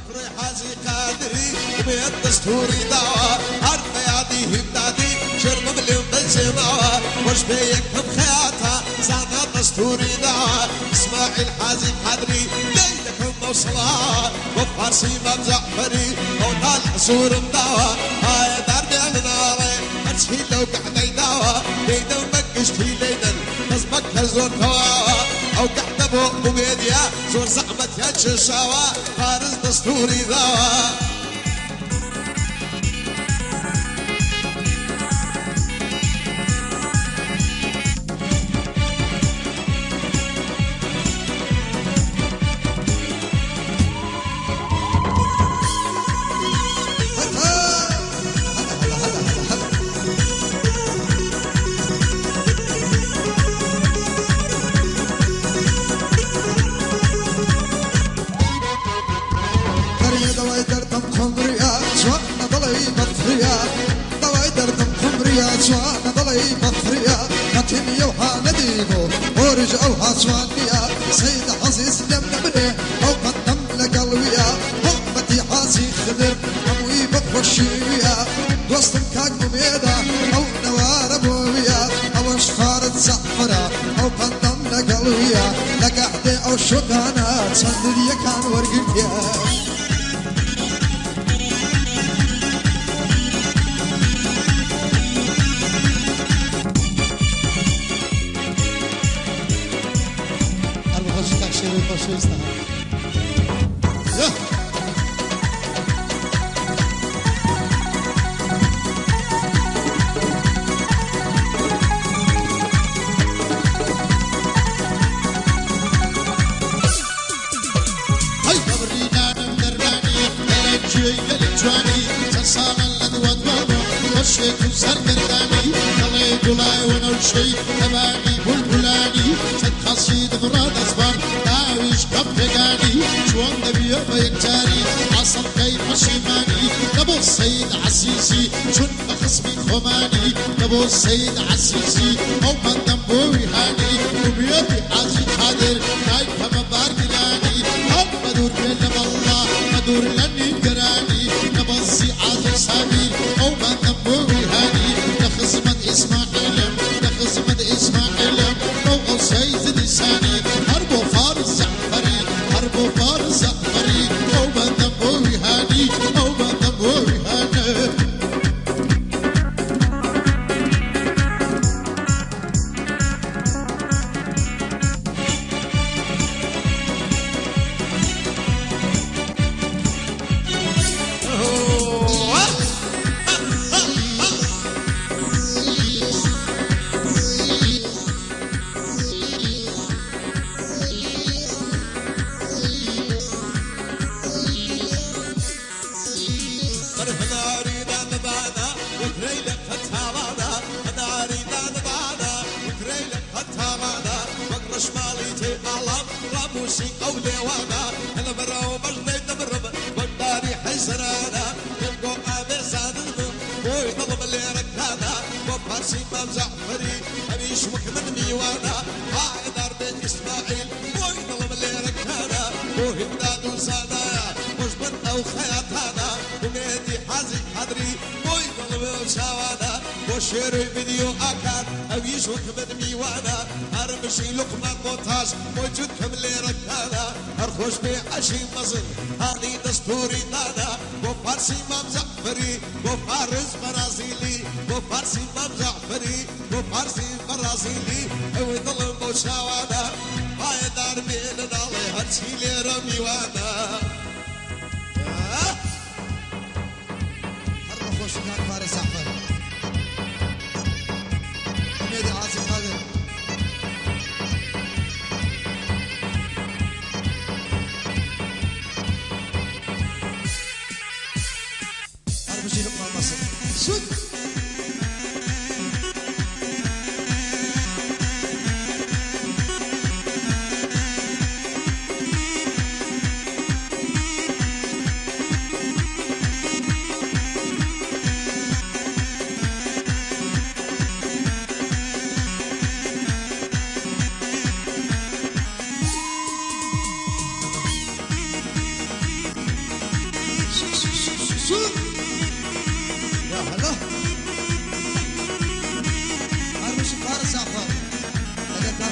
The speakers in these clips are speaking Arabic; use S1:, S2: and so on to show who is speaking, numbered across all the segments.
S1: فخري حاجي قادري وبيد دستوري دعوة عرف يعدي همدادي شرب مليون بالجماعة وش بيكتب خياتها زعنا دستوري دعوة اسماعيل حاجي قادري ليلكم موصلها وفارسي مام جعفري وطال حصور مدعوة هاي دار من ناري هرشي لو قعدي دعوة ليدا ومكشتي ليدا نزمك هزور تواوا او قعد ابو ميديا زور زعمت يا تششاوا فارس دستوري ذاوا
S2: سوانا ضلي مطريا متن يوها نديمو ورج اوها سوانيا سيد عزيز لم نبني او قدم لقلويا همتي حاسي خضر اموي بخوشيا وسط كاك مميدا او نوار بويا او شخارة زعفرا او قدم لقلويا لقعدي او شقانا صندليا كان ورقيا
S3: شو يستاهل
S4: هاي برينا مدراني للجي للجواني تسامى الندوة وشيك وسر مرداني الله يقولاي وانا وشي تباني بلبلاني ستخصي دمران أزبان داويش قبقاني شوان دبيو بيكتاري عصر كيف شيماني نبو السيد عسيسي شن بخصمي خماني نبو السيد عسيسي او من دنبوي هاني وبيوتي حاجي قادر كاي كما بارقلاني هم مدور بيلم الله مدور لني قراني نبو السيعاد سامي او من دنبوي هاني لخزمة اسماعيل لخزمة اسماعيل او سيد لساني هربو فارس زعفري هربو فارس زعفري او من دنبوي هاني او من دنبوي هاني
S1: او ديوانا انا برا وبجني تبرب وداري حيسرانا يلقوا ابي زادن بوي طلب اللي ركانا وفارسي مام زعفري ابي شوك من ميوانا هاي دار بيت اسماعيل بوي طلب اللي ركانا بوي بداد وسانا مجبن او خياطانا وميدي حازي حضري بوي طلب وشاوانا وشيري فيديو اكاد ابي شوك من ميوانا هرمشي لقمة قطاش موجود كملي ركانا هرخوش بعشي مصر هاني دستوري دانا وفارسي مام زعفري وفارس برازيلي وفارسي مام زعفري وفارسي برازيلي اوي ظلم وشاوانا هاي دار بين دالي هرشي لي رمي وانا
S2: هرخوش كان فارس زعفري ميدي عازم قادر بشي لقمة مصر سود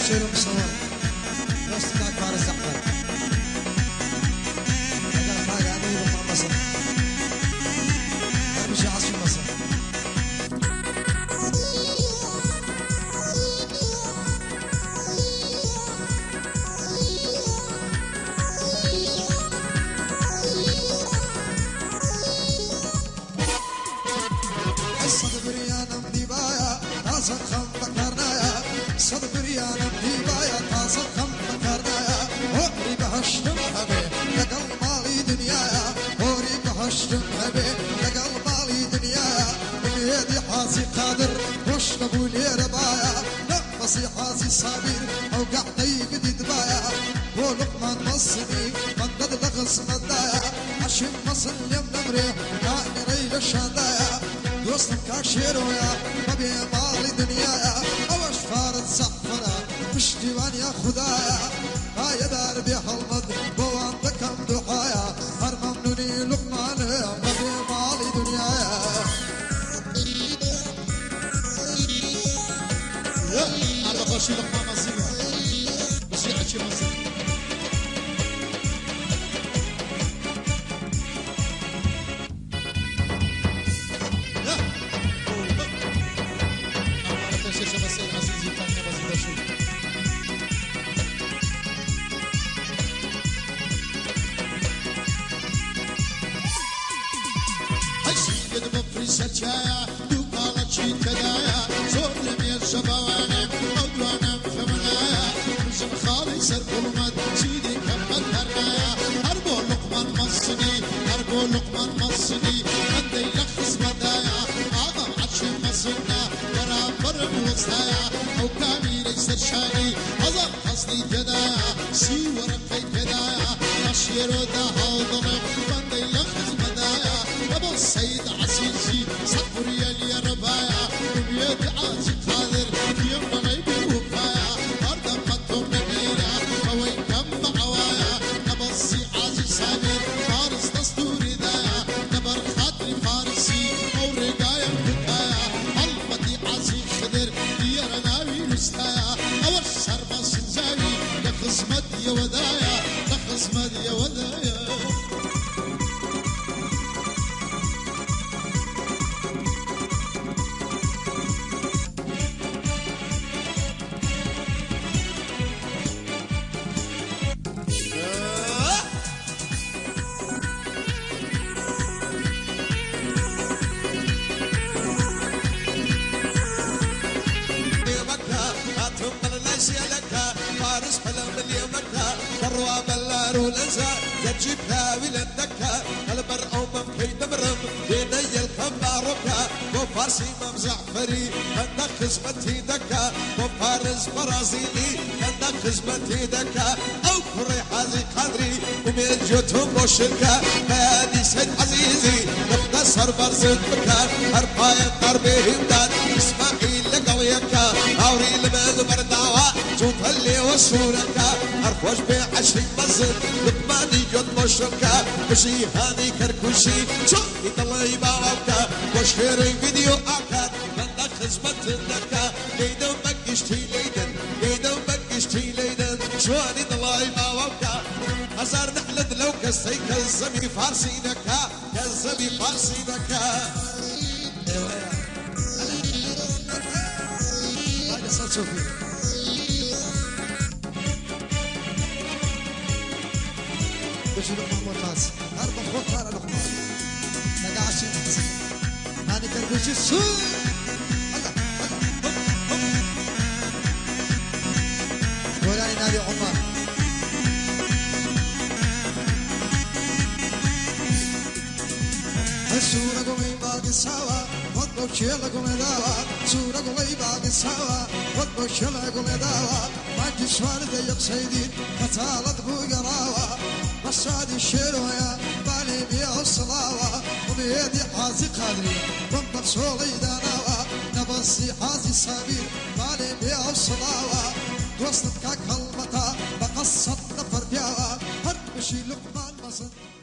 S2: شيل مصور نص كبار الزعفر هذا حاجة عميلة مع مصر مش عاصم مصر صد بريانا مديبايا تاسد خم بكرنايا صد بريانا مديبايا تاسد خم بكرنايا هوري بهشتم هبي لقل مالي دنيايا هوري بهشتم هبي لقل مالي دنيايا بيدي حاسي قادر وش نبولي ربايا نفسي حاسي صابر او قعدي بدي دبايا ولقمان مصني مدد لغز مدايا عشم مصل يم نمري نعني ريل الشاندايا دوستم كاشيرويا مبي مالي دنيايا اوش فارد زعفرا مش ديوان يا خدايا هاي دار بحلمد بوان دكم دحايا هر ممنوني لقمان مبي مالي دنيايا
S4: يا أنا خوشي لقمان مزينة بس يحكي مزينة سجايا دوبالا شي تدايا زور لمير شبوانا مودوانا فمنايا رزم خالي سر كلمات سيدي كمت هرنايا هربو لقمان مصني هربو لقمان مصني عندي لخص مدايا آغم عشي مصنا برابر بوستايا او كامي ليسر شاني هزر حصني تدايا سي ورقي تدايا نشيرو دا هالضنم عندي لخص مدايا ابو السيد عزيزي صبر يا ربايا وبيد عازي قادر يوم ما يبي وفايا ارض مطوم نبينا وين كم عوايا نبصي عازي سامر فارس دستوري دايا نبر خاطري فارسي او رقايا بكايا المطي عازي خدر يا رناوي نستايا او الشربة سنزاوي لخزمت يا ودايا لخزمت يا ودايا
S1: فارس فلم اليمكة بروا بلار ولزا يجيبها ولدكة البر أو ممكي دمرم بيني الخماركة وفارسي ممزعفري عندك خزمتي دكة وفارس برازيلي عندك خزمتي دكة أو كري حازي قدري ومن جوتهم وشركة بادي سيد عزيزي نختصر برزد بكار هرباية قربهم داد إسماعيل لقويكة أوري لمن برداوة جوت اللي وصورك أرفوش بعشرين مزد لقماني جد مشركة بشي هاني كركوشي شوفي طلعي باوكا وشهري فيديو أكاد منك خزمت النكا قيدو بقشتي ليدن قيدو بقشتي ليدن شواني طلعي باوكا هزار نحلد لو كسي كالزمي فارسي نكا كالزمي فارسي نكا
S2: هذا صوت شوفي بشو لقمان مرتاز أربع خوف على لقمان نقع عشرين هاني كربوشي السوق ولاي نادي عمر السورة قومي باقي سوا وضبط شيلة قومي داوا سورة قومي باقي سوا وضبط شيلة قومي داوا ما جسوان ضيق سيدين فتالت بوقراوة بس هادي الشيرويا بالي بيع الصلاوة وبيدي حازي قادري وانطق صولي داناوة نبصي حازي صابير بالي بيع الصلاوة توصلت كاك هالمتا بقصت نفر بياوة هرب بشي لقمان مصد